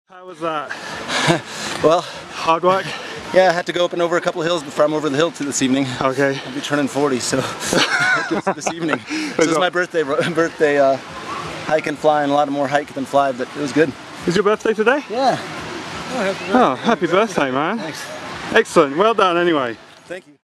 How was that? Well, hard work? Yeah, I had to go up and over a couple of hills before I'm over the hill this evening. Okay. I'll be turning 40, so this evening. So this is my birthday hike and fly, and a lot more hike than fly, but it was good. Is your birthday today? Yeah. Oh, happy birthday, man. Thanks. Excellent. Well done anyway. Thank you.